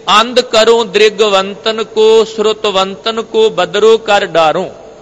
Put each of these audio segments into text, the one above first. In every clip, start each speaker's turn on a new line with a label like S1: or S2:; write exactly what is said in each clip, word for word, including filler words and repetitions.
S1: अंध करो दृगवंतन को, श्रुतवंतन को बदरो कर डारो।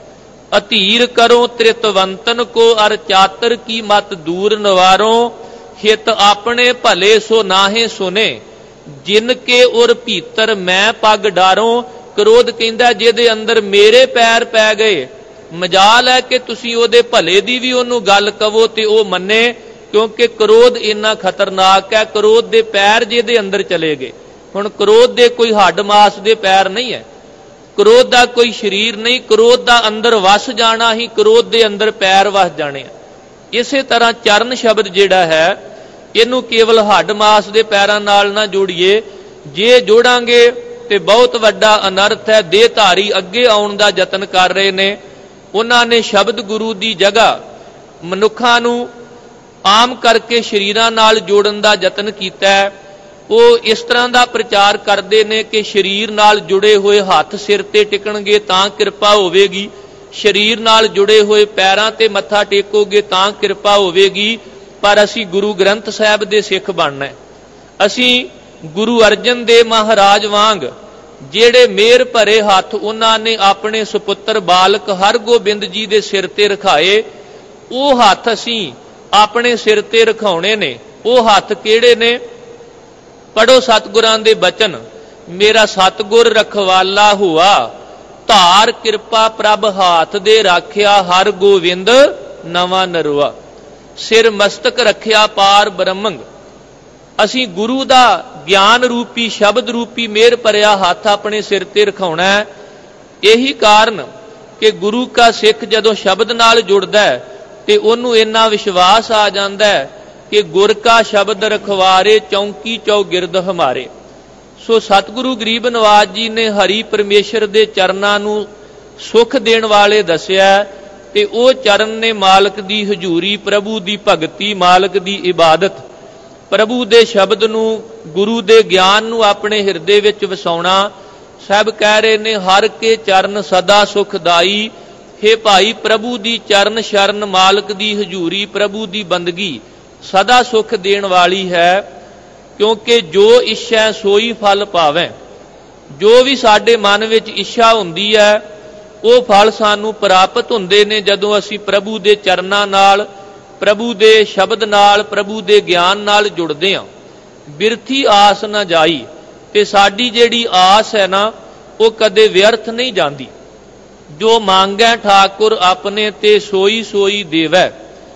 S1: अधीर करो त्रितवंतन को, अर चातर की मत दूर नवारो। हित अपने भले सो नाहे सुने, जिनके उर भीतर मैं पग डारो। क्रोध कहंदा जिहदे अंदर मेरे पैर पै गए, मजाल है कि तुसीं ओहदे भले दी भी ओहनूं गल कवो ते ओह मन्ने, क्योंकि क्रोध इन्ना खतरनाक है। क्रोध दे पैर जिहदे अंदर चले गए। हुण क्रोध दे कोई हड्ड मास दे पैर नहीं है, क्रोध दा कोई शरीर नहीं, क्रोध दा अंदर वस जाना ही क्रोध दे अंदर पैर वस जाने। इसे तरह चरण शब्द जिहड़ा है इहनूं केवल हड्ड मास दे पैरां नाल ना जोड़िए, जे जोड़ांगे ते बहुत वड्डा अनर्थ है। देहधारी अगे आउण दा यतन कर रहे ने, उन्हां ने शब्द गुरु दी जगह मनुखां नूं आम करके शरीरां नाल जोड़न दा यतन कीता है। वो इस तरह का प्रचार करते हैं कि शरीर नाल जुड़े हुए हाथ सिर ते टिकणगे तां किरपा होवेगी, शरीर नाल जुड़े हुए पैरां ते मत्था टेकोगे तां किरपा होवेगी। पर असी गुरु ग्रंथ साहिब दे सिख बनना है। असी गुरु अर्जन देव महाराज वांग जेड़े मेहर भरे हाथ उन्हां ने अपने सुपुत्र बालक हरगोबिंद जी दे सिर ते रखाए, वो हाथ असी अपने सिर ते रखाउणे ने। वो हाथ किहड़े ने? पढ़ो सतगुरां दे बचन, मेरा सतगुर रखवाला हुआ, धार किरपा प्रभ हाथ दे राख्या, हर गोविंद नवा नरुआ। सिर मस्तक रखिया पार ब्रह्मंग। असी गुरु दा ज्ञान रूपी शब्द रूपी मेहर भरिया हाथ अपने सिर ते रखाउणा है। यही कारण कि गुरु का सिख जदों शब्द नाल जुड़दा है ते ओनू इन्ना विश्वास आ जांदा है कि गुर का शब्द रखवारे, चौंकी चौगिरद हमारे। सो सतगुरु गरीब नवाज जी ने हरि परमेश्वर दे चरनां नूं सुख देण वाले दस्या ते ओ चरण ने मालक दी हजूरी, प्रभु दी भगती, मालक दी इबादत, प्रभु दे शब्द नूं, गुरु दे ज्ञान नूं अपने हिरदे विच वसाउणा। साहब कह रहे ने हर के चरण सदा सुखदाई। हे भाई प्रभु दी चरण शरण, मालक दी हजूरी, प्रभु दी बंदगी सदा सुख देण वाली है। क्योंकि जो इच्छा सोई फल पावे। जो भी साडे मन विच इच्छा हुंदी है वो फल सानू प्राप्त हुंदे ने जदों असी प्रभु दे चरनां नाल, प्रभु दे शब्द नाल, प्रभु दे ज्ञान नाल जुड़दे हां। बिरथी आस ना जाई, ते साडी जेड़ी आस है ना वो कदे व्यर्थ नहीं जांदी। जो मांगै ठाकुर अपने ते सोई सोई देवै,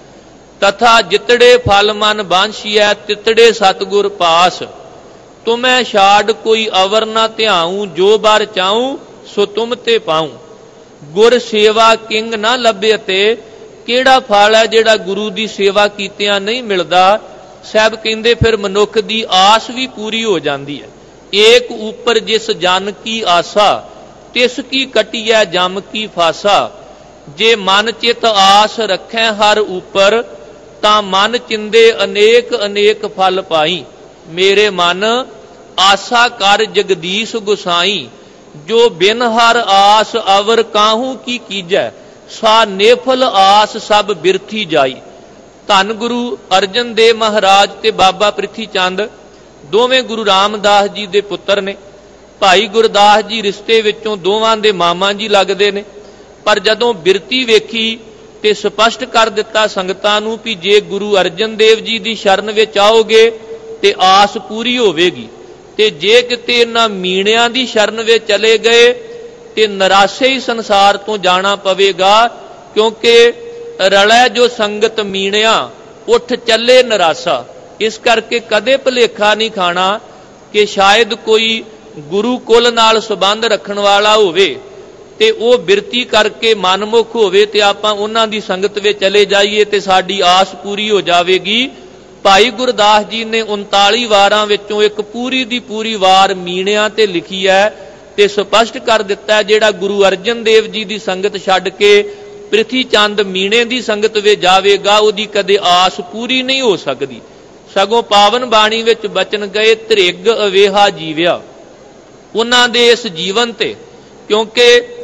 S1: तथा जितड़े फल मन बांछिया तितड़े सतगुर पास। तुम्हें छाड़ कोई अवर ना ध्याऊं, जो बार चाहूं सो तुम ते पाऊं। गुर सेवा किंग ना लभे ते केड़ा फल है जेड़ा गुरु दी सेवा कीतियां नहीं मिलदा। साहब कहंदे फिर मनुख दी आस भी पूरी हो जाती है। एक ऊपर जिस जन की आसा, तिस की कटिया जम की फासा। जे मन चित आस रखें हर ऊपर, तां मन चिंदे अनेक अनेक फल पाई। मेरे मन आसा कर जगदीश गुसाई। जो बिन हर आस अवर काहू की कीजै, सा नेफल आस सब बिरथी जाई। धन गुरु अर्जन देव महाराज ते बाबा प्रिथी चंद दोवें गुरु रामदास जी दे पुत्र ने। भाई गुरदास जी रिश्ते विचों दोवां दे मामा जी लगदे ने। पर जदों बिरती वेखी ते स्पष्ट कर दिता संगतां नूं भी जे गुरु अर्जन देव जी दी शरण विच आओगे ते आस पूरी होवेगी, ते जे किते इन्हां मीणियां दी शरण विच चले गए ते निराशे ही संसार तो जाना पवेगा। क्योंकि रलै जो संगत मीणिया उठ चले निराशा। इस करके कदे भुलेखा नहीं खाना कि शायद कोई गुरु कुल नाल संबंध रखण वाला होवे ते ओ बिरती करके मनमुख होवे ते आपां उन्हां दी संगत विच चले जाइए ते साडी आस पूरी हो जावेगी। भाई गुरदास जी ने उनताली वारां विचों एक पूरी दी पूरी वार मीणियां ते लिखी है ते स्पष्ट कर दिता है जेड़ा गुरु अर्जन देव जी दी संगत छड्ड के प्रिथी चंद मीणे दी संगत विच जावेगा ओदी कदे आस पूरी नहीं हो सकदी। सगों पावन बाणी विच बचन गए त्रिग अवेहा जीविया उन्हां दे इस जीवन ते। क्योंकि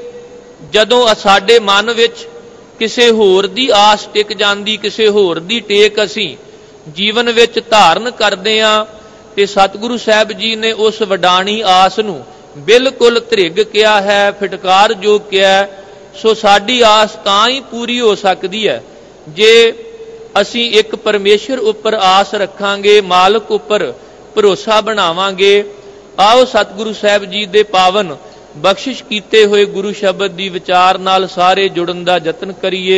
S1: जदों साडे मन विच किसे होर दी आस टिक जांदी, किसे होर दी टेक असीं जीवन विच धारण करदे हां ਤੇ ਸਤਿਗੁਰੂ ਸਾਹਿਬ ਜੀ ਨੇ ਉਸ ਵਡਾਣੀ ਆਸ ਨੂੰ ਬਿਲਕੁਲ ਧ੍ਰਿਗ ਕਿਹਾ ਹੈ, ਫਿਟਕਾਰ ਜੋ ਕਿਹਾ। ਸੋ ਸਾਡੀ ਆਸ ਤਾਂ ਹੀ ਪੂਰੀ ਹੋ ਸਕਦੀ ਹੈ ਜੇ ਅਸੀਂ ਇੱਕ ਪਰਮੇਸ਼ਰ ਉੱਪਰ ਆਸ ਰੱਖਾਂਗੇ, ਮਾਲਕ ਉੱਪਰ ਭਰੋਸਾ ਬਣਾਵਾਂਗੇ। ਆਓ ਸਤਿਗੁਰੂ ਸਾਹਿਬ ਜੀ ਦੇ ਪਾਵਨ ਬਖਸ਼ਿਸ਼ ਕੀਤੇ ਹੋਏ ਗੁਰੂ ਸ਼ਬਦ ਦੀ ਵਿਚਾਰ ਨਾਲ ਸਾਰੇ ਜੁੜਨ ਦਾ ਯਤਨ ਕਰੀਏ।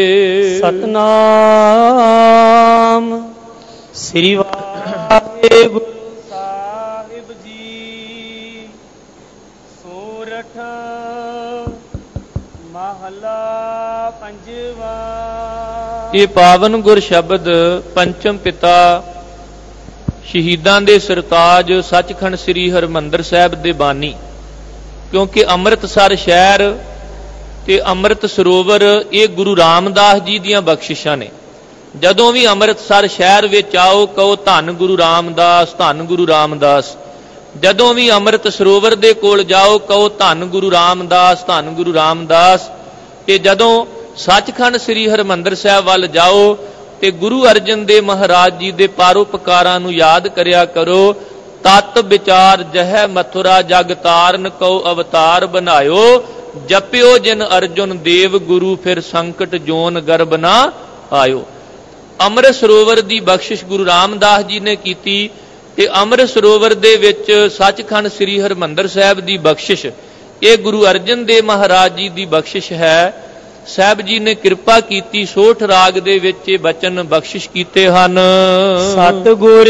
S2: ਸਤਨਾਮ ਸ੍ਰੀ ਵਾਹਿਗੁਰੂ ਸਾਹਿਬ ਜੀ। ਸੋਰਠ ਮਹਲਾ ਪੰਜਵਾ।
S1: ਇਹ ਪਾਵਨ ਗੁਰ ਸ਼ਬਦ ਪੰਚਮ ਪਿਤਾ ਸ਼ਹੀਦਾਂ ਦੇ ਸਰਤਾਜ ਸੱਚਖੰਡ ਸ੍ਰੀ ਹਰਿਮੰਦਰ ਸਾਹਿਬ ਦੇ ਬਾਨੀ, ਕਿਉਂਕਿ ਅੰਮ੍ਰਿਤਸਰ ਸ਼ਹਿਰ ਤੇ ਅੰਮ੍ਰਿਤ ਸਰੋਵਰ ਇਹ ਗੁਰੂ ਰਾਮਦਾਸ ਜੀ ਦੀਆਂ ਬਖਸ਼ਿਸ਼ਾਂ ਨੇ। ਜਦੋਂ ਵੀ ਅੰਮ੍ਰਿਤਸਰ ਸ਼ਹਿਰ ਵਿੱਚ ਆਓ ਕਹੋ ਧੰਨ ਗੁਰੂ ਰਾਮਦਾਸ, ਧੰਨ ਗੁਰੂ ਰਾਮਦਾਸ। ਜਦੋਂ ਵੀ ਅੰਮ੍ਰਿਤ ਸਰੋਵਰ ਦੇ ਕੋਲ ਜਾਓ ਕਹੋ ਧੰਨ ਗੁਰੂ ਰਾਮਦਾਸ, ਧੰਨ ਗੁਰੂ ਰਾਮਦਾਸ। ਤੇ ਜਦੋਂ ਸੱਚਖੰਡ ਸ੍ਰੀ ਹਰਿਮੰਦਰ ਸਾਹਿਬ ਵੱਲ ਜਾਓ ਤੇ ਗੁਰੂ ਅਰਜਨ ਦੇਵ ਮਹਾਰਾਜ ਜੀ ਦੇ ਪਰਉਪਕਾਰਾਂ ਨੂੰ ਯਾਦ ਕਰਿਆ ਕਰੋ। ਤਤ ਵਿਚਾਰ ਜਹੈ ਮਥੁਰਾ ਜਗ ਤਾਰਨ ਕਉ ਅਵਤਾਰ ਬਣਾਇਓ, ਜਪਿਓ ਜਿਨ ਅਰਜੁਨ ਦੇਵ ਗੁਰੂ ਫਿਰ ਸੰਕਟ ਜੋਨ ਗਰਭ ਨਾ ਆਇਓ। ਅੰਮ੍ਰਿਤ ਸਰੋਵਰ ਦੀ ਬਖਸ਼ਿਸ਼ ਗੁਰੂ ਰਾਮਦਾਸ ਜੀ ਨੇ ਕੀਤੀ ਤੇ ਅੰਮ੍ਰਿਤ ਸਰੋਵਰ ਦੇ ਵਿੱਚ ਸੱਚਖੰਡ ਸ੍ਰੀ ਹਰਿਮੰਦਰ ਸਾਹਿਬ ਦੀ ਬਖਸ਼ਿਸ਼ ਇਹ ਗੁਰੂ ਅਰਜਨ ਦੇਵ ਮਹਾਰਾਜ ਜੀ ਦੀ ਬਖਸ਼ਿਸ਼ ਹੈ। ਸਾਹਿਬ ਜੀ ਨੇ ਕਿਰਪਾ ਕੀਤੀ, ਸੋਠ ਰਾਗ ਦੇ ਵਿੱਚ ਇਹ ਬਚਨ ਬਖਸ਼ਿਸ਼ ਕੀਤੇ ਹਨ।
S2: ਸਤਿਗੁਰ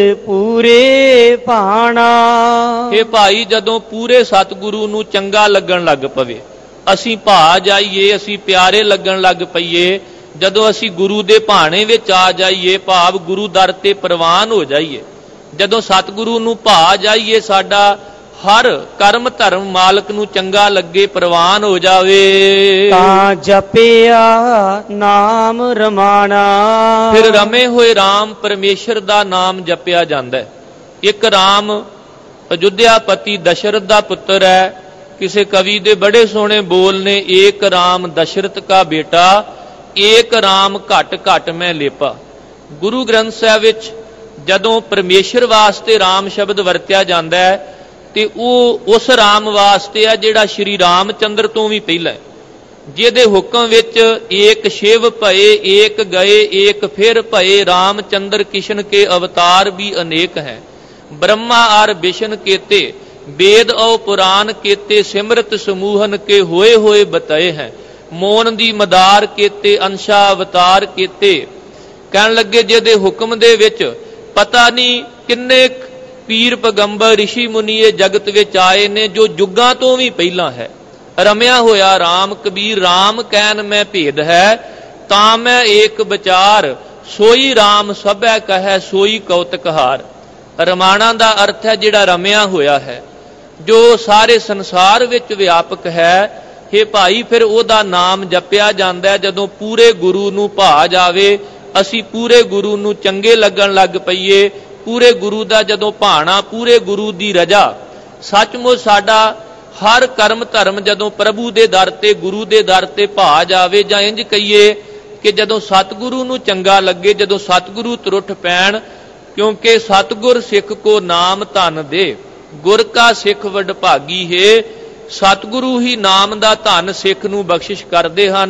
S2: ਪੂਰੇ ਭਾਣਾ।
S1: ਇਹ ਭਾਈ ਜਦੋਂ ਪੂਰੇ ਸਤਿਗੁਰੂ ਨੂੰ ਚੰਗਾ ਲੱਗਣ ਲੱਗ ਪਵੇ, ਅਸੀਂ ਭਾ ਜਾਈਏ, ਅਸੀਂ ਪਿਆਰੇ ਲੱਗਣ ਲੱਗ ਪਈਏ, ਜਦੋਂ ਅਸੀਂ ਗੁਰੂ ਦੇ ਭਾਣੇ ਵਿੱਚ ਆ ਜਾਈਏ, ਭਾਵ ਗੁਰੂ ਦਰ ਤੇ ਪ੍ਰਵਾਨ ਹੋ ਜਾਈਏ, ਜਦੋਂ ਸਤਿਗੁਰੂ ਨੂੰ ਭਾ ਜਾਈਏ, ਸਾਡਾ ਹਰ ਕਰਮ ਧਰਮ ਮਾਲਕ ਨੂੰ ਚੰਗਾ ਲੱਗੇ, ਪ੍ਰਵਾਨ ਹੋ ਜਾਵੇ,
S2: ਤਾਂ ਜਪਿਆ ਨਾਮ ਰਮਾਣਾ।
S1: ਫਿਰ ਰਮੇ ਹੋਏ ਰਾਮ ਪਰਮੇਸ਼ਰ ਦਾ ਨਾਮ ਜਪਿਆ ਜਾਂਦਾ ਹੈ। ਇੱਕ ਰਾਮ ਅਯੁੱਧਿਆਪਤੀ ਦਸ਼ਰਥ ਦਾ ਪੁੱਤਰ ਹੈ। ਕਿਸੇ ਕਵੀ ਦੇ ਬੜੇ ਸੋਹਣੇ ਬੋਲ ਨੇ, ਏਕ ਰਾਮ ਦਸ਼ਰਥ ਕਾ ਬੇਟਾ, ਏਕ ਰਾਮ ਘਟ ਘਟ ਮੈਂ ਲੇਪਾ। ਗੁਰੂ ਗ੍ਰੰਥ ਸਾਹਿਬ ਵਿੱਚ ਜਦੋਂ ਪਰਮੇਸ਼ਰ ਵਾਸਤੇ ਰਾਮ ਸ਼ਬਦ ਵਰਤਿਆ ਜਾਂਦਾ ਹੈ ਤੇ ਉਹ ਉਸ ਰਾਮ ਵਾਸਤੇ ਹੈ ਜਿਹੜਾ ਸ਼੍ਰੀ ਰਾਮ ਚੰਦਰ ਤੋਂ ਵੀ ਪਹਿਲਾਂ ਹੈ, ਜਿਹਦੇ ਹੁਕਮ ਵਿੱਚ ਏਕ ਸ਼ਿਵ ਭਏ ਏਕ ਗਏ ਏਕ ਫਿਰ ਭਏ, ਰਾਮ ਚੰਦਰ ਕਿਸ਼ਨ ਕੇ ਅਵਤਾਰ ਵੀ ਅਨੇਕ ਹੈ। ब्रह्मा आर विष्णु केते वेद और पुराण केते सिमरत समूहन के होए होए बताए हैं। मोन दी मदार केते अंशा अवतार केते। कहन लगे जिहदे हुक्म दे विच पता नहीं किन्ने पीर पैगंबर ऋषि मुनीए जगत विच आए ने जो जुगां तो भी पहला है। रमिया होया राम कबीर राम कहन मैं भेद है तां मैं एक विचार सोई राम सभै कहे सोई कौतकहार। रमाणा दा अर्थ है जिहड़ा रमिया होया है जो सारे संसार विच व्यापक है। हे भाई फिर ओदा नाम जपिया जांदा है जदों पूरे गुरु नूं भा जावे, असी पूरे गुरु नूं चंगे लगन लग पईए। पूरे गुरु दा जदों भाणा पूरे गुरु दी रजा सचमुच साडा हर कर्म धर्म जदों प्रभु दे दर ते गुरु दे दर ते भा जावे जां इंज कहिए कि जदों सतगुरु नूं चंगा लगे, जदों सतगुरु तुरठ पैण। क्योंकि सतगुर सिख को नाम धन दे गुर का सिख वडभागी है। सतगुरु ही नाम दा धन सिख नूं बख्शिश करदे हन।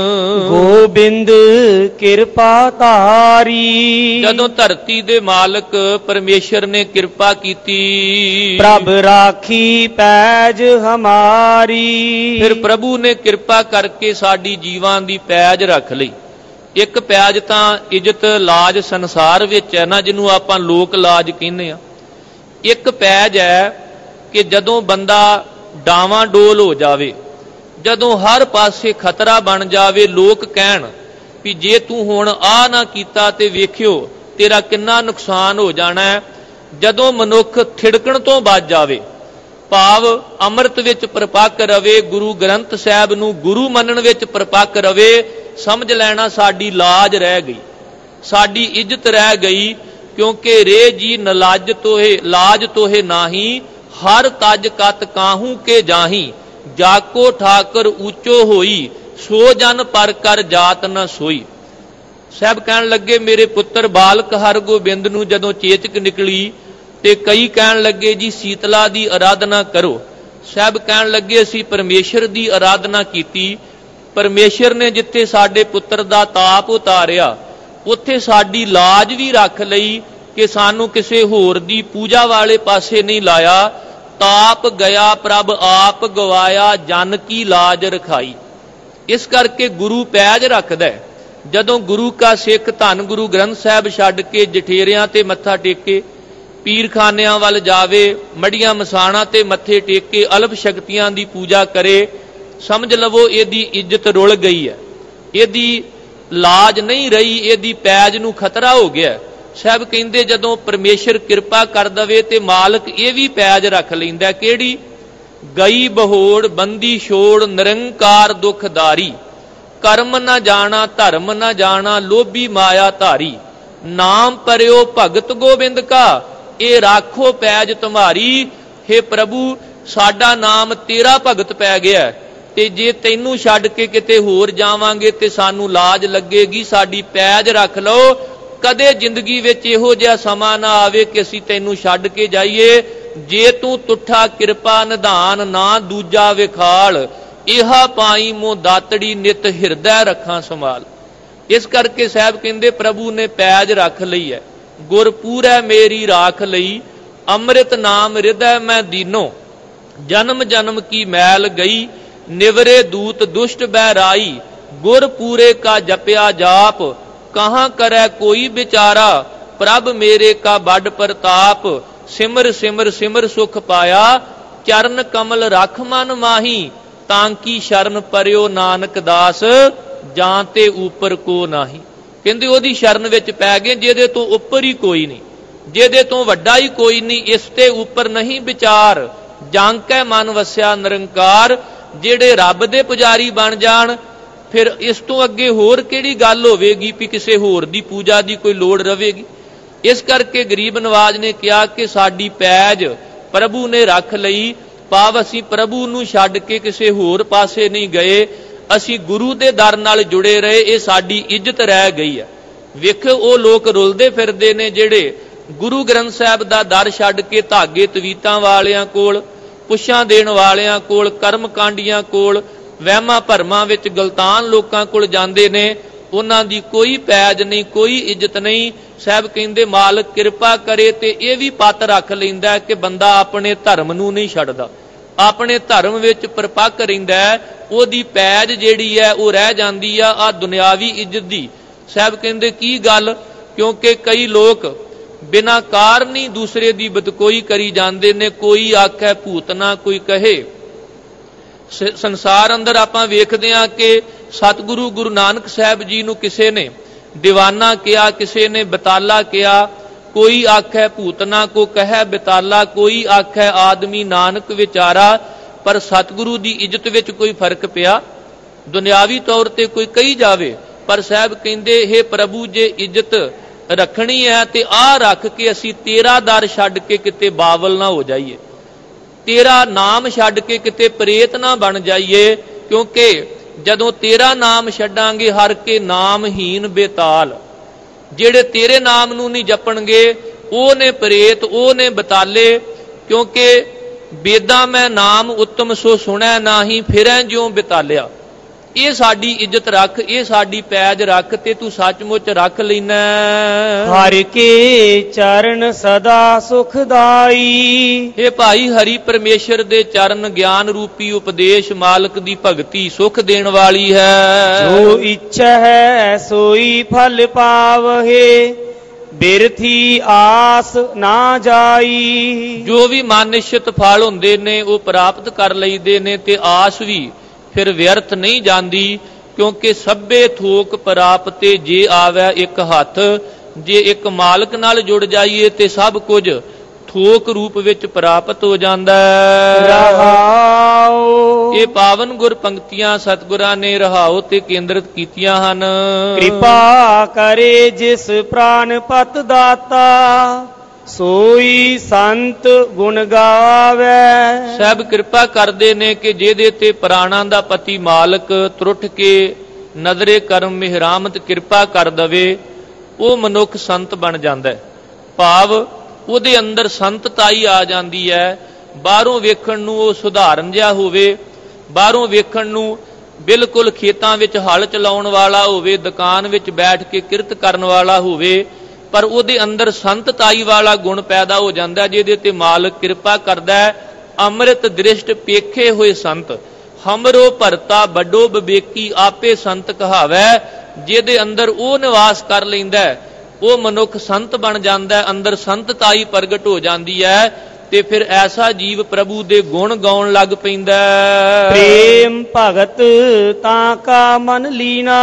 S2: गोबिंद किरपा तारी
S1: जदों धरती दे मालक परमेश्वर ने किरपा कीती,
S2: प्रभ राखी पैज हमारी।
S1: फिर प्रभु ने किरपा करके साडी जीवां दी पैज रख लई। एक पैज तां इज्जत लाज संसार विच है ना, जिन्हों आपां लोक लाज कहने आ। एक पैज है कि जदों बंदा डावां डोल हो जावे, जदों हर पासे खतरा बन जावे, लोग कहण भी जे तू हुण आ ना कीता ते वेखियो तेरा किन्ना नुकसान हो जाना है। जदों मनुख थिड़कण तो बच जावे, भाव अमृत विच प्रपक्क रवे, गुरु ग्रंथ साहिब नूं गुरु मनण विच प्रपक्क रवे, समझ लेना साडी लाज रह गई, साडी इज्जत रह गई। क्योंकि रे जी नलाज तोहे लाज तोहे नाही, हर तज कत काहू के जाही। जाको ठाकर ऊंचो होई, सो जन पर कर जात न सोई। साहब कहन लगे मेरे पुत्र बालक हर गोबिंद नूं जदों चेचक निकली ਤੇ ਕਈ ਕਹਿਣ ਲੱਗੇ ਜੀ ਸੀਤਲਾ ਦੀ ਆਰਾਧਨਾ ਕਰੋ। ਸਾਹਿਬ ਕਹਿਣ ਲੱਗੇ ਅਸੀਂ ਪਰਮੇਸ਼ਰ ਦੀ ਆਰਾਧਨਾ ਕੀਤੀ। ਪਰਮੇਸ਼ਰ ਨੇ ਜਿੱਥੇ ਸਾਡੇ ਪੁੱਤਰ ਦਾ ਤਾਪ ਉਤਾਰਿਆ ਉੱਥੇ ਸਾਡੀ ਲਾਜ ਵੀ ਰੱਖ ਲਈ ਕਿ ਸਾਨੂੰ ਕਿਸੇ ਹੋਰ ਦੀ ਪੂਜਾ ਵਾਲੇ ਪਾਸੇ ਨਹੀਂ ਲਾਇਆ। ਤਾਪ ਗਿਆ ਪ੍ਰਭ ਆਪ ਗਵਾਇਆ, ਜਨ ਕੀ ਲਾਜ ਰਖਾਈ। ਇਸ ਕਰਕੇ ਗੁਰੂ ਪੈਜ ਰੱਖਦਾ। ਜਦੋਂ ਗੁਰੂ ਕਾ ਸਿੱਖ ਧੰਨ ਗੁਰੂ ਗ੍ਰੰਥ ਸਾਹਿਬ ਛੱਡ ਕੇ ਜਠੇਰਿਆਂ ਤੇ ਮੱਥਾ ਟੇਕੇ, ਪੀਰਖਾਨਿਆਂ ਵੱਲ ਜਾਵੇ, ਮੜੀਆਂ ਮਸਾਣਾ ਤੇ ਮੱਥੇ ਟੇਕੇ, ਅਲਪ ਸ਼ਕਤੀਆਂ ਦੀ ਪੂਜਾ ਕਰੇ, ਸਮਝ ਲਵੋ ਇਹਦੀ ਇੱਜ਼ਤ ਰੁਲ ਗਈ ਹੈ, ਇਹਦੀ ਲਾਜ ਨਹੀਂ ਰਹੀ, ਇਹਦੀ ਪੈਜ ਨੂੰ ਖਤਰਾ ਹੋ ਗਿਆ। ਸਾਹਿਬ ਕਹਿੰਦੇ ਜਦੋਂ ਪਰਮੇਸ਼ਰ ਕਿਰਪਾ ਕਰ ਦਵੇ ਤੇ ਮਾਲਕ ਇਹ ਵੀ ਪੈਜ ਰੱਖ ਲੈਂਦਾ। ਕਿਹੜੀ? ਗਈ ਬਹੋੜ ਬੰਦੀ ਛੋੜ ਨਿਰੰਕਾਰ ਦੁਖਦਾਰੀ, ਕਰਮ ਨਾ ਜਾਣਾ ਧਰਮ ਨਾ ਜਾਣਾ ਲੋਭੀ ਮਾਇਆ ਧਾਰੀ, ਨਾਮ ਪਰਿਓ ਭਗਤ ਗੋਬਿੰਦ ਕਾ ਇਹ ਰਾਖੋ ਪੈਜ ਤੁਮਾਰੀ। ਹੇ ਪ੍ਰਭੂ ਸਾਡਾ ਨਾਮ ਤੇਰਾ ਭਗਤ ਪੈ ਗਿਆ ਤੇ ਜੇ ਤੈਨੂੰ ਛੱਡ ਕੇ ਕਿਤੇ ਹੋਰ ਜਾਵਾਂਗੇ ਤੇ ਸਾਨੂੰ ਲਾਜ ਲੱਗੇਗੀ, ਸਾਡੀ ਪੈਜ ਰੱਖ ਲਓ। ਕਦੇ ਜ਼ਿੰਦਗੀ ਵਿੱਚ ਇਹੋ ਜਿਹਾ ਸਮਾਂ ਨਾ ਆਵੇ ਕਿ ਅਸੀਂ ਤੈਨੂੰ ਛੱਡ ਕੇ ਜਾਈਏ। ਜੇ ਤੂੰ ਤੁੱਠਾ ਕਿਰਪਾ ਨਿਧਾਨ ਨਾ ਦੂਜਾ ਵਿਖਾਲ, ਇਹਾ ਪਾਈ ਮੋ ਦਾਤੜੀ ਨਿਤ ਹਿਰਦੈ ਰੱਖਾਂ ਸੰਭਾਲ। ਇਸ ਕਰਕੇ ਸਾਹਿਬ ਕਹਿੰਦੇ ਪ੍ਰਭੂ ਨੇ ਪੈਜ ਰੱਖ ਲਈ ਹੈ। ਗੁਰਪੂਰੈ ਮੇਰੀ ਰਾਖ ਲਈ, ਅੰਮ੍ਰਿਤ ਨਾਮ ਹਿਰਦੈ ਮੈਂ ਦੀਨੋ, ਜਨਮ ਜਨਮ ਕੀ ਮੈਲ ਗਈ, ਨਿਵਰੇ ਦੂਤ ਦੁਸ਼ਟ ਬਹਿਰਾਈ, ਗੁਰਪੂਰੇ ਕਾ ਜਪਿਆ ਜਾਪ, ਕਹਾਂ ਕਰੈ ਕੋਈ ਵਿਚਾਰਾ, ਪ੍ਰਭ ਮੇਰੇ ਕਾ ਵੱਡ ਪ੍ਰਤਾਪ, ਸਿਮਰ ਸਿਮਰ ਸਿਮਰ ਸੁਖ ਪਾਇਆ, ਚਰਨ ਕਮਲ ਰਖ ਮਨ ਮਾਹੀ, ਤਾਂ ਕੀ ਸ਼ਰਨ ਪਰਿਓ ਨਾਨਕ ਦਾਸ, ਜਾਂ ਤੇ ਉਪਰ ਕੋ ਨਾਹੀ। ਕਹਿੰਦੇ ਉਹਦੀ ਸ਼ਰਨ ਵਿੱਚ ਪੈ ਗਏ ਜਿਹਦੇ ਤੋਂ ਉੱਪਰ ਹੀ ਕੋਈ ਨਹੀਂ, ਜਿਹਦੇ ਤੋਂ ਵੱਡਾ ਹੀ ਕੋਈ ਨਹੀਂ, ਇਸ ਤੇ ਉੱਪਰ ਨਹੀਂ ਵਿਚਾਰ, ਜਾਂ ਕੈ ਮਨ ਵਸਿਆ ਨਿਰੰਕਾਰ। ਜਿਹੜੇ ਰੱਬ ਦੇ ਪੁਜਾਰੀ ਬਣ ਜਾਣ ਫਿਰ ਇਸ ਤੋਂ ਅੱਗੇ ਹੋਰ ਕਿਹੜੀ ਗੱਲ ਹੋਵੇਗੀ ਵੀ ਕਿਸੇ ਹੋਰ ਦੀ ਪੂਜਾ ਦੀ ਕੋਈ ਲੋੜ ਰਵੇਗੀ। ਇਸ ਕਰਕੇ ਗਰੀਬ ਨਵਾਜ ਨੇ ਕਿਹਾ ਕਿ ਸਾਡੀ ਪੈਜ ਪ੍ਰਭੂ ਨੇ ਰੱਖ ਲਈ, ਭਾਵ ਅਸੀਂ ਪ੍ਰਭੂ ਨੂੰ ਛੱਡ ਕੇ ਕਿਸੇ ਹੋਰ ਪਾਸੇ ਨਹੀਂ ਗਏ, ਅਸੀਂ ਗੁਰੂ ਦੇ ਦਰ ਨਾਲ ਜੁੜੇ ਰਹੇ, ਇਹ ਸਾਡੀ ਇੱਜ਼ਤ ਰਹਿ ਗਈ ਹੈ। ਵੇਖੋ ਉਹ ਲੋਕ ਰੁਲਦੇ ਫਿਰਦੇ ਨੇ ਜਿਹੜੇ ਗੁਰੂ ਗ੍ਰੰਥ ਸਾਹਿਬ ਦਾ ਦਰ ਛੱਡ ਕੇ ਧਾਗੇ ਤਵੀਤਾਂ ਵਾਲਿਆਂ ਕੋਲ, ਪੁੱਛਾਂ ਦੇਣ ਵਾਲਿਆਂ ਕੋਲ, ਕਰਮ ਕਾਂਡੀਆਂ ਕੋਲ, ਵਹਿਮਾਂ ਭਰਮਾਂ ਵਿੱਚ ਗਲਤਾਨ ਲੋਕਾਂ ਕੋਲ ਜਾਂਦੇ ਨੇ। ਉਹਨਾਂ ਦੀ ਕੋਈ ਪੈਜ ਨਹੀਂ, ਕੋਈ ਇੱਜ਼ਤ ਨਹੀਂ। ਸਾਹਿਬ ਕਹਿੰਦੇ ਮਾਲਕ ਕਿਰਪਾ ਕਰੇ ਤੇ ਇਹ ਵੀ ਪੱਤ ਰੱਖ ਲੈਂਦਾ ਕਿ ਬੰਦਾ ਆਪਣੇ ਧਰਮ ਨੂੰ ਨਹੀਂ ਛੱਡਦਾ, ਆਪਣੇ ਧਰਮ ਵਿੱਚ ਪਰਪੱਕ ਰਹਿੰਦਾ, ਉਹਦੀ ਪੈਜ ਜਿਹੜੀ ਹੈ ਉਹ ਰਹਿ ਜਾਂਦੀ ਆ ਆ ਦੁਨਿਆਵੀ ਇੱਜ਼ਤ ਦੀ। ਸਾਹਿਬ ਕਹਿੰਦੇ ਕੀ ਗੱਲ? ਕਿਉਂਕਿ ਕਈ ਲੋਕ ਬਿਨਾਂ ਕਾਰਨ ਹੀ ਦੂਸਰੇ ਦੀ ਬਦਕੋਈ ਕਰੀ ਜਾਂਦੇ ਨੇ। ਕੋਈ ਆਖੇ ਭੂਤਨਾ, ਕੋਈ ਕਹੇ। ਸੰਸਾਰ ਅੰਦਰ ਆਪਾਂ ਵੇਖਦੇ ਹਾਂ ਕਿ ਸਤਿਗੁਰੂ ਗੁਰੂ ਨਾਨਕ ਸਾਹਿਬ ਜੀ ਨੂੰ ਕਿਸੇ ਨੇ ਦੀਵਾਨਾ ਕਿਹਾ, ਕਿਸੇ ਨੇ ਬਤਾਲਾ ਕਿਹਾ। ਕੋਈ ਆਖੇ ਭੂਤਨਾ, ਕੋ ਕਹੈ ਬਤਾਲਾ, ਕੋਈ ਆਖੇ ਆਦਮੀ ਨਾਨਕ ਵਿਚਾਰਾ। ਪਰ ਸਤਿਗੁਰੂ ਦੀ ਇੱਜ਼ਤ ਵਿੱਚ ਕੋਈ ਫਰਕ ਪਿਆ? ਦੁਨਿਆਵੀ ਤੌਰ ਤੇ ਕੋਈ ਕਹੀ ਜਾਵੇ, ਪਰ ਸਾਹਿਬ ਕਹਿੰਦੇ ਹੇ ਪ੍ਰਭੂ ਜੇ ਇੱਜ਼ਤ ਰੱਖਣੀ ਹੈ ਤੇ ਆਹ ਰੱਖ ਕੇ ਅਸੀਂ ਤੇਰਾ ਦਰ ਛੱਡ ਕੇ ਕਿਤੇ ਬਾਵਲ ਨਾ ਹੋ ਜਾਈਏ, ਤੇਰਾ ਨਾਮ ਛੱਡ ਕੇ ਕਿਤੇ ਪ੍ਰੇਤ ਨਾ ਬਣ ਜਾਈਏ। ਕਿਉਂਕਿ ਜਦੋਂ ਤੇਰਾ ਨਾਮ ਛੱਡਾਂਗੇ ਹਰ ਕੇ ਨਾਮਹੀਨ ਬੇਤਾਲ, ਜਿਹੜੇ ਤੇਰੇ ਨਾਮ ਨੂੰ ਨਹੀਂ ਜਪਣਗੇ ਉਹ ਨੇ ਪ੍ਰੇਤ, ਉਹ ਨੇ ਬਤਾਲੇ। ਕਿਉਂਕਿ ਬੇਦਾਂ ਮੈਂ ਨਾਮ ਉੱਤਮ ਸੋ ਸੁਣੈ ਨਾਹੀ, ਫਿਰੈ ਜਿਉ ਬਿਤਾਲਿਆ। ਇਹ ਸਾਡੀ ਇੱਜ਼ਤ ਰੱਖ, ਇਹ ਸਾਡੀ ਪੈਜ ਰੱਖ ਤੇ ਤੂੰ ਸੱਚਮੁੱਚ ਰੱਖ ਲੈਣਾ।
S2: ਹਰਿ ਕੇ ਚਰਨ ਸਦਾ ਸੁਖਦਾਈ,
S1: ਇਹ ਭਾਈ ਹਰੀ ਪਰਮੇਸ਼ਰ ਦੇ ਚਰਨ ਗਿਆਨ ਰੂਪੀ ਉਪਦੇਸ਼, ਮਾਲਕ ਦੀ ਭਗਤੀ ਸੁਖ ਦੇਣ ਵਾਲੀ ਹੈ।
S2: ਜੋ ਇੱਛਾ ਹੈ ਸੋਈ ਫਲ ਪਾਵਹਿ, ਬਿਰਥੀ ਆਸ ਨਾ ਜਾਈ।
S1: ਜੋ ਵੀ ਮਨ ਨਿਸ਼ਚਿਤ ਫਲ ਹੁੰਦੇ ਨੇ ਉਹ ਪ੍ਰਾਪਤ ਕਰ ਲਈਦੇ ਨੇ ਤੇ ਆਸ ਵੀ ਫਿਰ ਵਿਅਰਥ ਨਹੀਂ ਜਾਂਦੀ। ਕਿਉਂਕਿ ਸਭੇ ਥੋਕ ਪ੍ਰਾਪਤੇ ਜੇ ਆਵੈ ਇੱਕ ਹੱਥ, ਜੇ ਇੱਕ ਮਾਲਕ ਨਾਲ ਜੁੜ ਜਾਈਏ ਤੇ ਸਭ ਕੁਝ ਥੋਕ ਰੂਪ ਵਿੱਚ ਪ੍ਰਾਪਤ ਹੋ ਜਾਂਦਾ ਹੈ।
S2: ਰਹਾਉ
S1: ਇਹ ਪਾਵਨ ਗੁਰ ਪੰਕਤੀਆਂ ਸਤਿਗੁਰਾਂ ਨੇ ਰਹਾਉ ਤੇ ਕੇਂਦਰਿਤ ਕੀਤੀਆਂ ਹਨ।
S2: ਕਿਰਪਾ ਕਰੇ ਜਿਸ ਪ੍ਰਾਨ ਪਤ ਦਾਤਾ, ਸੋਈ ਸੰਤ ਗੁਣ ਗਾਵੇ।
S1: ਸਾਹਿਬ ਕਿਰਪਾ ਕਰਦੇ ਨੇ ਕਿ ਜਿਹਦੇ ਤੇ ਪ੍ਰਾਣਾਂ ਦਾ ਪਤੀ ਮਾਲਕ ਤਰੁੱਠ ਕੇ ਨਜ਼ਰੇ ਕਰਮ ਮਿਹਰਾਮਤ ਕਿਰਪਾ ਕਰ ਦਵੇ, ਉਹ ਮਨੁੱਖ ਸੰਤ ਬਣ ਜਾਂਦਾ ਹੈ। ਭਾਵ ਉਹਦੇ ਅੰਦਰ ਸੰਤਤਾਈ ਆ ਜਾਂਦੀ ਹੈ। ਬਾਹਰੋਂ ਵੇਖਣ ਨੂੰ ਉਹ ਸੁਧਾਰਨ ਜਿਹਾ ਹੋਵੇ, ਬਾਹਰੋਂ ਵੇਖਣ ਨੂੰ ਬਿਲਕੁਲ ਖੇਤਾਂ ਵਿੱਚ ਹਲ ਚਲਾਉਣ ਵਾਲਾ ਹੋਵੇ, ਦੁਕਾਨ ਵਿੱਚ ਬੈਠ ਕੇ ਕਿਰਤ ਕਰਨ ਵਾਲਾ ਹੋਵੇ, ਪਰ ਉਹਦੇ ਅੰਦਰ ਸੰਤਤਾਈ ਵਾਲਾ ਗੁਣ ਪੈਦਾ ਹੋ ਜਾਂਦਾ, ਜਿਹਦੇ ਤੇ ਮਾਲਕ ਕਿਰਪਾ ਕਰਦਾ ਹੈ। ਅੰਮ੍ਰਿਤ ਦ੍ਰਿਸ਼ਟ ਪੇਖੇ ਹੋਏ ਸੰਤ, ਹਮਰੋ ਭਰਤਾ ਵੱਡੋ ਵਿਵੇਕੀ ਆਪੇ ਸੰਤ ਕਹਾਵੈ। ਜਿਹਦੇ ਅੰਦਰ ਉਹ ਨਿਵਾਸ ਕਰ ਲੈਂਦਾ ਉਹ ਮਨੁੱਖ ਸੰਤ ਬਣ ਜਾਂਦਾ, ਅੰਦਰ ਸੰਤਤਾਈ ਪ੍ਰਗਟ ਹੋ ਜਾਂਦੀ ਹੈ, ਤੇ ਫਿਰ ਐਸਾ ਜੀਵ ਪ੍ਰਭੂ ਦੇ ਗੁਣ ਗਾਉਣ ਲੱਗ ਪੈਂਦਾ।
S2: ਪ੍ਰੇਮ ਭਗਤ ਤਾਂ ਕਾ ਮਨ ਲੀਨਾ,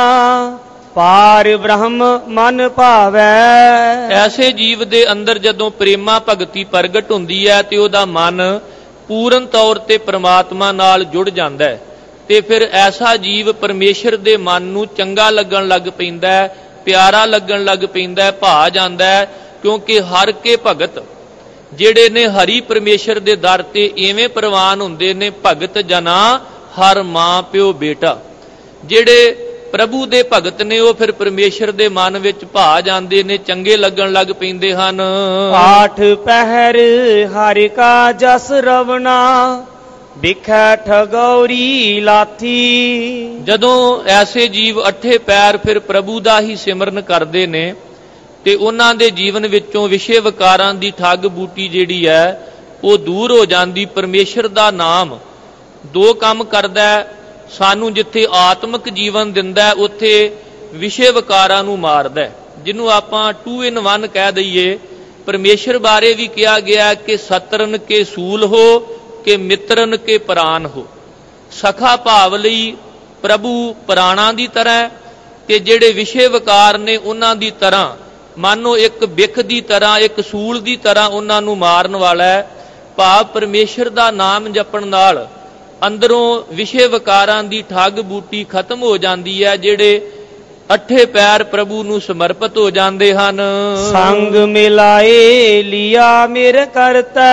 S2: ਪਾਰ ਬ੍ਰਹਮ ਮਨ ਭਾਵੈ।
S1: ਐਸੇ ਜੀਵ ਦੇ ਅੰਦਰ ਜਦੋਂ ਪ੍ਰੇਮਾ ਭਗਤੀ ਪ੍ਰਗਟ ਹੁੰਦੀ ਹੈ ਤੇ ਉਹਦਾ ਮਨ ਪੂਰਨ ਤੌਰ ਤੇ ਪ੍ਰਮਾਤਮਾ ਨਾਲ ਜੁੜ ਜਾਂਦਾ ਹੈ, ਤੇ ਫਿਰ ਐਸਾ ਜੀਵ ਪਰਮੇਸ਼ਰ ਦੇ ਮਨ ਨੂੰ ਚੰਗਾ ਲੱਗਣ ਲੱਗ ਪੈਂਦਾ, ਪਿਆਰਾ ਲੱਗਣ ਲੱਗ ਪੈਂਦਾ, ਭਾ ਜਾਂਦਾ। ਕਿਉਂਕਿ ਹਰ ਕੇ ਭਗਤ ਜਿਹੜੇ ਨੇ ਹਰੀ ਪਰਮੇਸ਼ਰ ਦੇ ਦਰ ਤੇ ਐਵੇਂ ਪ੍ਰਵਾਨ ਹੁੰਦੇ ਨੇ, ਭਗਤ ਜਨਾ ਹਰ ਮਾਂ ਪਿਓ ਬੇਟਾ। ਜਿਹੜੇ ਪ੍ਰਭੂ ਦੇ ਭਗਤ ਨੇ ਉਹ ਫਿਰ ਪਰਮੇਸ਼ਰ ਦੇ ਮਨ ਵਿੱਚ ਭਾ ਜਾਂਦੇ ਨੇ, ਚੰਗੇ ਲੱਗਣ ਲੱਗ ਪੈਂਦੇ ਹਨ।
S2: ਆਠ ਪਹਿਰ ਹਰਿ ਕਾ ਜਸ ਰਵਣਾ, ਵਿਖੈ ਠਗੌਰੀ ਲਾਥੀ।
S1: ਜਦੋਂ ਐਸੇ ਜੀਵ ਅੱਠੇ ਪੈਰ ਫਿਰ ਪ੍ਰਭੂ ਦਾ ਹੀ ਸਿਮਰਨ ਕਰਦੇ ਨੇ ਤੇ ਉਹਨਾਂ ਦੇ ਜੀਵਨ ਵਿੱਚੋਂ ਵਿਸ਼ੇ ਵਿਕਾਰਾਂ ਦੀ ਠੱਗ ਬੂਟੀ ਜਿਹੜੀ ਹੈ ਉਹ ਦੂਰ ਹੋ ਜਾਂਦੀ। ਪਰਮੇਸ਼ਰ ਦਾ ਨਾਮ ਦੋ ਕੰਮ ਕਰਦਾ, ਸਾਨੂੰ ਜਿੱਥੇ ਆਤਮਿਕ ਜੀਵਨ ਦਿੰਦਾ ਉੱਥੇ ਵਿਸ਼ੇ ਵਿਕਾਰਾਂ ਨੂੰ ਮਾਰਦਾ, ਜਿਹਨੂੰ ਆਪਾਂ ਟੂ ਇਨ ਵਨ ਕਹਿ ਦਈਏ। ਪਰਮੇਸ਼ਰ ਬਾਰੇ ਵੀ ਕਿਹਾ ਗਿਆ ਕਿ ਸਤਰਨ ਕੇ ਸੂਲ ਹੋ ਕਿ ਮਿੱਤਰਨ ਕੇ ਪ੍ਰਾਨ ਹੋ। ਸਖਾ ਭਾਵ ਲਈ ਪ੍ਰਭੂ ਪ੍ਰਾਣਾਂ ਦੀ ਤਰ੍ਹਾਂ, ਤੇ ਜਿਹੜੇ ਵਿਸ਼ੇ ਵਿਕਾਰ ਨੇ ਉਹਨਾਂ ਦੀ ਤਰ੍ਹਾਂ, ਮਾਨੋ ਇੱਕ ਬਿੱਖ ਦੀ ਤਰ੍ਹਾਂ, ਇੱਕ ਸੂਲ ਦੀ ਤਰ੍ਹਾਂ ਉਹਨਾਂ ਨੂੰ ਮਾਰਨ ਵਾਲਾ ਹੈ। ਭਾਵ ਪਰਮੇਸ਼ਰ ਦਾ ਨਾਮ ਜਪਣ ਨਾਲ ਅੰਦਰੋਂ ਵਿਸ਼ੇ ਵਿਕਾਰਾਂ ਦੀ ਠੱਗ ਬੂਟੀ ਖਤਮ ਹੋ ਜਾਂਦੀ ਹੈ। ਜਿਹੜੇ ਅੱਠੇ ਪੈਰ ਪ੍ਰਭੂ ਨੂੰ ਸਮਰਪਿਤ ਹੋ ਜਾਂਦੇ ਹਨ।
S2: ਸੰਗ ਮਿਲਾਏ ਲਿਆ ਮੇਰ ਕਰਤਾ,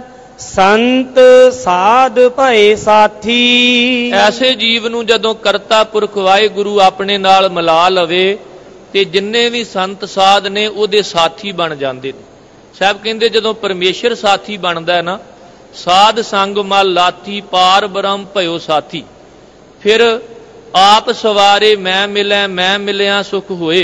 S2: ਸੰਤ ਸਾਧ ਭਏ ਸਾਥੀ।
S1: ਐਸੇ ਜੀਵ ਨੂੰ ਜਦੋਂ ਕਰਤਾ ਪੁਰਖ ਵਾਹਿਗੁਰੂ ਆਪਣੇ ਨਾਲ ਮਿਲਾ ਲਵੇ ਤੇ ਜਿੰਨੇ ਵੀ ਸੰਤ ਸਾਧ ਨੇ ਉਹਦੇ ਸਾਥੀ ਬਣ ਜਾਂਦੇ ਨੇ। ਸਾਹਿਬ ਕਹਿੰਦੇ ਜਦੋਂ ਪਰਮੇਸ਼ਰ ਸਾਥੀ ਬਣਦਾ ਹੈ ਨਾ, ਸਾਧ ਸੰਗ ਮਲ ਲਾਥੀ, ਪਾਰ ਬ੍ਰਹਮ ਭਇਓ ਸਾਥੀ। ਫਿਰ ਆਪ ਸਵਾਰੇ ਮੈਂ ਮਿਲੈ, ਮੈਂ ਮਿਲਿਆ ਸੁਖ ਹੋਏ,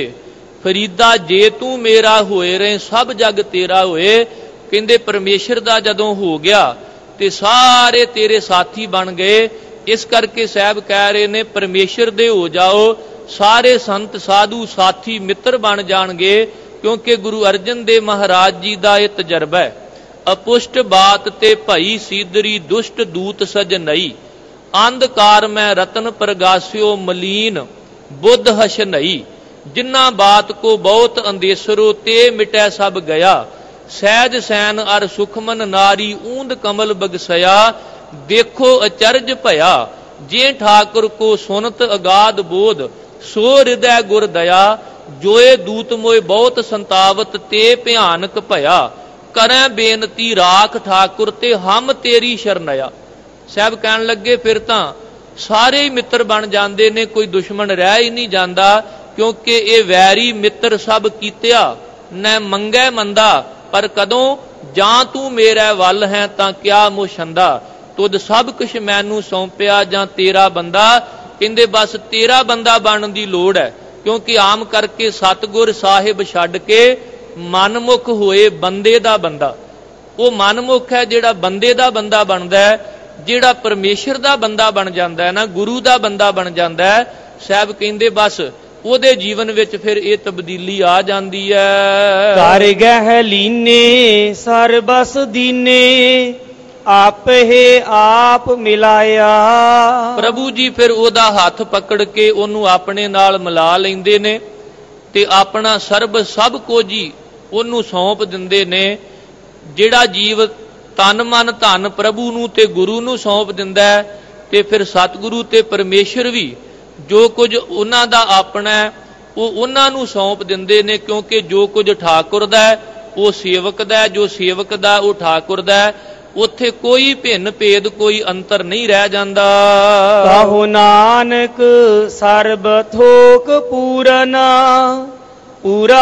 S1: ਫਰੀਦਾ ਜੇ ਤੂੰ ਮੇਰਾ ਹੋਏ ਰਹੇ, ਸਭ ਜਗ ਤੇਰਾ ਹੋਏ। ਕਹਿੰਦੇ ਪਰਮੇਸ਼ਰ ਦਾ ਜਦੋਂ ਹੋ ਗਿਆ ਤੇ ਸਾਰੇ ਤੇਰੇ ਸਾਥੀ ਬਣ ਗਏ। ਇਸ ਕਰਕੇ ਸਾਹਿਬ ਕਹਿ ਰਹੇ ਨੇ ਪਰਮੇਸ਼ਰ ਦੇ ਹੋ ਜਾਓ, ਸਾਰੇ ਸੰਤ ਸਾਧੂ ਸਾਥੀ ਮਿੱਤਰ ਬਣ ਜਾਣਗੇ। ਕਿਉਂਕਿ ਗੁਰੂ ਅਰਜਨ ਦੇਵ ਮਹਾਰਾਜ ਜੀ ਦਾ ਇਹ ਤਜਰਬਾ ਹੈ। ਅਪੁਸ਼ਟ ਬਾਤ ਤੇ ਭਈ ਸੀਦਰੀ, ਦੁਸ਼ਟ ਦੂਤ ਸਜਨਈ, ਅੰਧਕਾਰ ਮੈਂ ਰਤਨ ਪ੍ਰਗਾਸਿਓ, ਮਲੀਨ ਬੁੱਧ ਹਸ਼ਨਈ। ਜਿਨ੍ਹਾਂ ਬਾਤ ਕੋ ਬਹੁਤ ਅੰਦੇਸਰੋ, ਤੇ ਮਿਟੈ ਸਭ ਗਿਆ, ਸਹਿਜ ਸੈਨ ਅਰ ਸੁਖਮਨ ਨਾਰੀ, ਊਂਦ ਕਮਲ ਬਗਸਇਆ। ਦੇਖੋ ਅਚਰਜ ਭਇਆ, ਜੇ ਠਾਕੁਰ ਕੋ ਸੁਨਤ ਅਗਾਧ ਬੋਧ, ਸੋ ਹਿਰਦੈ ਗੁਰ ਦਇਆ। ਜੋਏ ਦੂਤ ਮੋਏ ਬਹੁਤ ਸੰਤਾਵਤ, ਤੇ ਭਿਆਨਕ ਭਇਆ, ਕਰੈ ਬੇਨਤੀ ਰਾਖ ਠਾਕੁਰ, ਤੇ ਹਮ ਤੇਰੀ ਸ਼ਰਨਇਆ। ਸਾਹਿਬ ਕਹਿਣ ਲੱਗੇ ਫਿਰ ਤਾਂ ਸਾਰੇ ਹੀ ਮਿੱਤਰ ਬਣ ਜਾਂਦੇ ਨੇ, ਕੋਈ ਦੁਸ਼ਮਣ ਰਹਿ ਹੀ ਨਹੀਂ ਜਾਂਦਾ। ਕਿਉਂਕਿ ਇਹ ਵੈਰੀ ਮਿੱਤਰ ਸਭ ਕੀਤਿਆ, ਨੈ ਮੰਗੈ ਮੰਦਾ, ਪਰ ਕਦੋਂ ਜਾਂ ਤੂੰ ਮੇਰਾ ਵੱਲ ਹੈ ਤਾਂ ਕਿਆ ਮੁਸ਼ੰਦਾ। ਤੁਧ ਸਭ ਕੁਛ ਮੈਨੂੰ ਸੌਂਪਿਆ, ਜਾਂ ਤੇਰਾ ਬੰਦਾ। ਕਹਿੰਦੇ ਬਸ ਤੇਰਾ ਬੰਦਾ ਬਣਨ ਦੀ ਲੋੜ ਹੈ। ਕਿਉਂਕਿ ਆਮ ਕਰਕੇ ਸਤਿਗੁਰ ਸਾਹਿਬ ਛੱਡ ਕੇ ਮਨਮੁਖ ਹੋਏ ਬੰਦੇ ਦਾ ਬੰਦਾ। ਉਹ ਮਨਮੁਖ ਹੈ ਜਿਹੜਾ ਬੰਦੇ ਦਾ ਬੰਦਾ ਬਣਦਾ ਹੈ। ਜਿਹੜਾ ਪਰਮੇਸ਼ਰ ਦਾ ਬੰਦਾ ਬਣ ਜਾਂਦਾ ਹੈ ਨਾ, ਗੁਰੂ ਦਾ ਬੰਦਾ ਬਣ ਜਾਂਦਾ ਹੈ, ਸਾਹਿਬ ਕਹਿੰਦੇ ਬਸ ਉਹਦੇ ਜੀਵਨ ਵਿੱਚ ਫਿਰ ਇਹ ਤਬਦੀਲੀ ਆ ਜਾਂਦੀ ਹੈ।
S2: ਕਰ ਗਹਿ ਲੀਨੇ ਸਰਬਸ ਦੀਨੇ, ਆਪੇ ਆਪ ਮਿਲਾਇਆ।
S1: ਪ੍ਰਭੂ ਜੀ ਫਿਰ ਉਹਦਾ ਹੱਥ ਪਕੜ ਕੇ ਉਹਨੂੰ ਆਪਣੇ ਨਾਲ ਮਿਲਾ ਲੈਂਦੇ ਨੇ ਤੇ ਆਪਣਾ ਸਰਬ ਸਭ ਕੁਝ ਹੀ ਉਹਨੂੰ ਸੌਂਪ ਦਿੰਦੇ ਨੇ। ਜਿਹੜਾ ਜੀਵ ਤਨ ਮਨ ਧਨ ਪ੍ਰਭੂ ਨੂੰ ਤੇ ਗੁਰੂ ਨੂੰ ਸੌਂਪ ਦਿੰਦਾ ਤੇ ਫਿਰ ਸਤਿਗੁਰੂ ਤੇ ਪਰਮੇਸ਼ਰ ਵੀ ਜੋ ਕੁਝ ਉਹਨਾਂ ਦਾ ਆਪਣਾ ਉਹ ਉਹਨਾਂ ਨੂੰ ਸੌਂਪ ਦਿੰਦੇ ਨੇ। ਕਿਉਂਕਿ ਜੋ ਕੁਝ ਠਾਕੁਰ ਦਾ ਉਹ ਸੇਵਕ ਦਾ, ਜੋ ਸੇਵਕ ਦਾ ਉਹ ਠਾਕੁਰ ਦਾ। ਉੱਥੇ ਕੋਈ ਭਿੰਨ ਭੇਦ, ਕੋਈ ਅੰਤਰ ਨਹੀਂ ਰਹਿ ਜਾਂਦਾ।
S2: ਕਹੋ ਨਾਨਕ ਸਰਬ ਥੋਕ ਪੂਰਨਾ, पूरा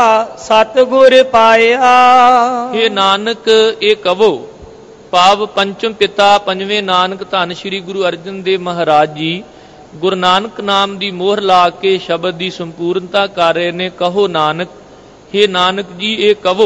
S2: सतगुर पाया।
S1: हे नानक ये कहो, भाव पंचम पिता पंजवें नानक धन श्री गुरु अर्जन देव महाराज जी गुरु नानक नाम की मोहर ला के शब्द की संपूर्णता कर रहे ने। कहो नानक, हे नानक जी ये कहो,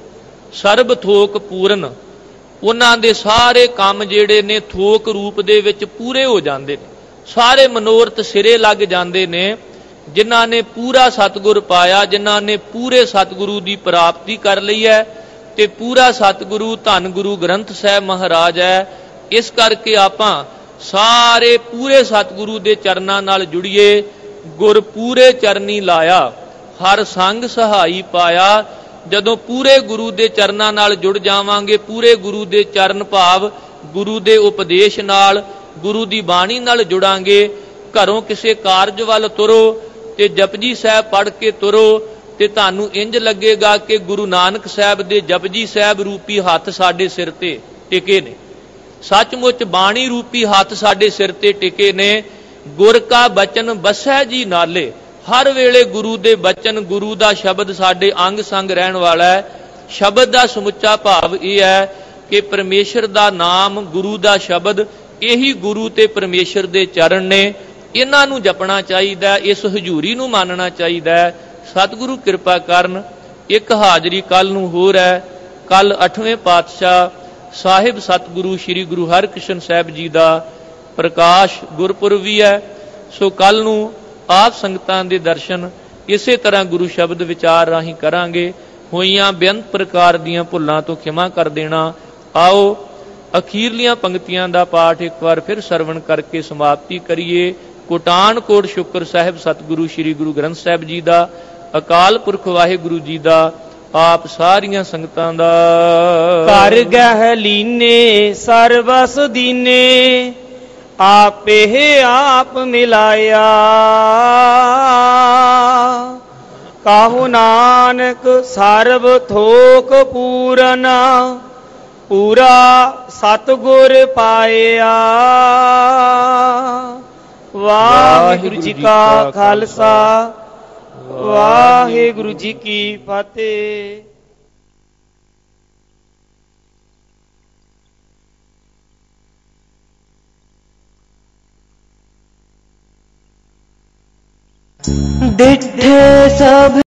S1: सर्ब थोक पूਰਨ, उन्हां दे सारे काम जेड़े ने थोक रूप दे विच पूरे हो जाते हैं, सारे मनोरथ सिरे लग जाते हैं। जिन्हां ने पूरा सतगुर पाया, जिन्हां ने पूरे सतगुरु की प्राप्ति कर ली है, ते पूरा सतगुरु धन गुरु ग्रंथ साहिब महाराज है। इस करके आपां सारे पूरे सतगुरु दे चरनां नाल जुड़िए। गुर पूरे चरनी लाया, हर संग सहाई पाया। जदों पूरे गुरु दे चरनां नाल जुड़ जावांगे, पूरे गुरु दे चरण भाव गुरु दे उपदेश नाल, गुरु दी बाणी नाल जुड़ांगे। घरों किसी कारज वल तुरो ते जपजी साहब पढ़ के तुरो, ते तुहानूं इंज लगेगा कि गुरु नानक साहब दे जपजी साहब रूपी हथ साडे सिर ते टिके ने। सचमुच बाणी रूपी हथ साडे सिर ते टिके ने। गुर का बचन बसै जी नाले, हर वेले गुरु दे बचन गुरु दा शब्द साडे अंग संग रहन वाला है। शब्द दा समुच्चा भाव यह है कि परमेश्वर दा नाम, गुरु दा शब्द, यही गुरु ते परमेश्वर दे चरण ने। इन्हां नूं जपना चाहिए, इस हजूरी नूं मानना चाहिए। सतगुरु कृपा करन। एक हाजरी कल नूं होर है, कल अठवें पातशाह साहिब सतगुरु श्री गुरु हरकृष्ण साहिब जी का प्रकाश गुरपुरब भी है। सो कल नूं आप संगतां दे दर्शन इसे तरह गुरु शब्द विचार राही करांगे। होईयां बेअंत प्रकार दीयां भुल्लां तो खिमा कर देना। आओ अखीरलियां पंक्तियां दा पाठ एक बार फिर सरवण करके समाप्ति करिए। कोटान कोट शुक्र साहिब सतगुरु श्री गुरु ग्रंथ साहिब जी का, अकाल पुरख वाहिगुरु जी का, आप सारियां संगतां दा।
S2: कर गह लीने सर्वस दीने, आपे आप मिलाया। काहू नानक सर्व थोक पूरना, पूरा सतगुर पाया। वाहिगुरु जी का खालसा, वाहिगुरु जी की फतेह।
S3: डिठे सब